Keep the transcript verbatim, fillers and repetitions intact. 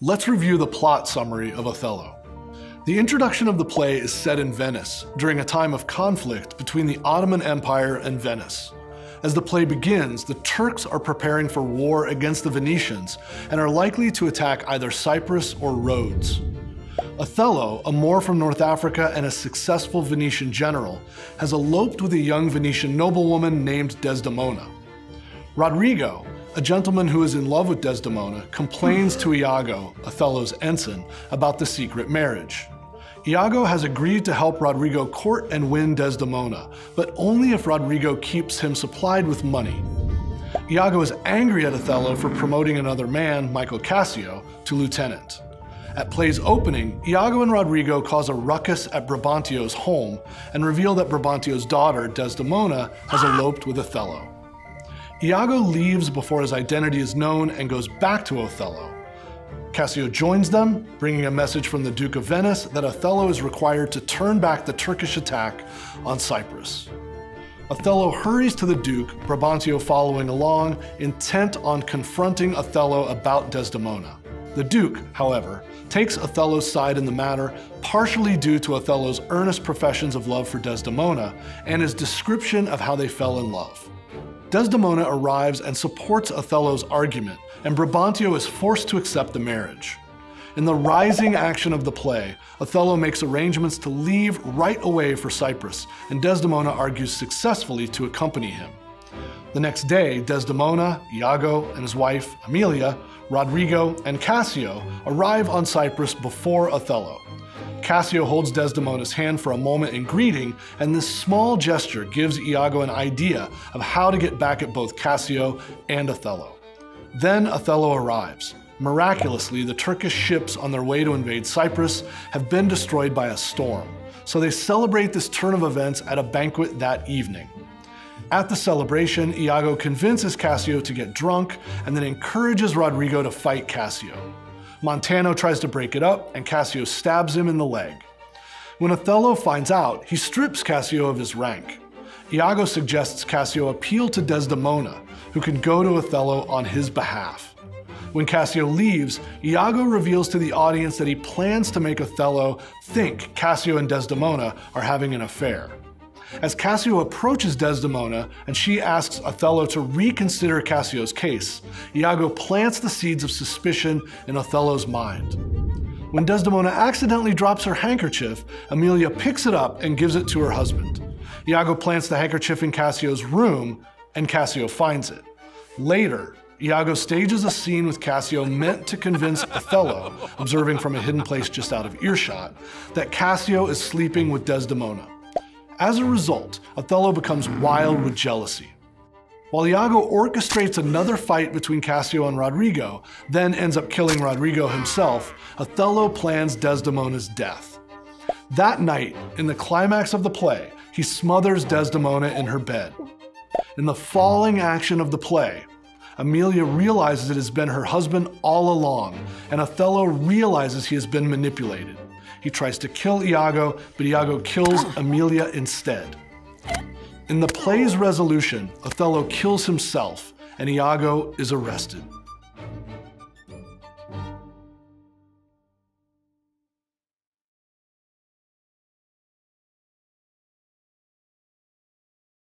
let's review the plot summary of Othello. The introduction of the play is set in Venice, during a time of conflict between the Ottoman Empire and Venice. As the play begins, the Turks are preparing for war against the Venetians and are likely to attack either Cyprus or Rhodes. Othello, a Moor from North Africa and a successful Venetian general, has eloped with a young Venetian noblewoman named Desdemona. Roderigo, a gentleman who is in love with Desdemona, complains to Iago, Othello's ensign, about the secret marriage. Iago has agreed to help Roderigo court and win Desdemona, but only if Roderigo keeps him supplied with money. Iago is angry at Othello for promoting another man, Michael Cassio, to lieutenant. At play's opening, Iago and Roderigo cause a ruckus at Brabantio's home and reveal that Brabantio's daughter, Desdemona, has eloped with Othello. Iago leaves before his identity is known and goes back to Othello. Cassio joins them, bringing a message from the Duke of Venice that Othello is required to turn back the Turkish attack on Cyprus. Othello hurries to the Duke, Brabantio following along, intent on confronting Othello about Desdemona. The Duke, however, takes Othello's side in the matter, partially due to Othello's earnest professions of love for Desdemona and his description of how they fell in love. Desdemona arrives and supports Othello's argument, and Brabantio is forced to accept the marriage. In the rising action of the play, Othello makes arrangements to leave right away for Cyprus, and Desdemona argues successfully to accompany him. The next day, Desdemona, Iago, and his wife, Emilia, Roderigo, and Cassio arrive on Cyprus before Othello. Cassio holds Desdemona's hand for a moment in greeting, and this small gesture gives Iago an idea of how to get back at both Cassio and Othello. Then Othello arrives. Miraculously, the Turkish ships on their way to invade Cyprus have been destroyed by a storm, so they celebrate this turn of events at a banquet that evening. At the celebration, Iago convinces Cassio to get drunk and then encourages Roderigo to fight Cassio. Montano tries to break it up, and Cassio stabs him in the leg. When Othello finds out, he strips Cassio of his rank. Iago suggests Cassio appeal to Desdemona, who can go to Othello on his behalf. When Cassio leaves, Iago reveals to the audience that he plans to make Othello think Cassio and Desdemona are having an affair. As Cassio approaches Desdemona and she asks Othello to reconsider Cassio's case, Iago plants the seeds of suspicion in Othello's mind. When Desdemona accidentally drops her handkerchief, Emilia picks it up and gives it to her husband. Iago plants the handkerchief in Cassio's room, and Cassio finds it. Later, Iago stages a scene with Cassio meant to convince Othello, observing from a hidden place just out of earshot, that Cassio is sleeping with Desdemona. As a result, Othello becomes wild with jealousy. While Iago orchestrates another fight between Cassio and Roderigo, then ends up killing Roderigo himself, Othello plans Desdemona's death. That night, in the climax of the play, he smothers Desdemona in her bed. In the falling action of the play, Emilia realizes it has been her husband all along, and Othello realizes he has been manipulated. He tries to kill Iago, but Iago kills Emilia instead. In the play's resolution, Othello kills himself, and Iago is arrested.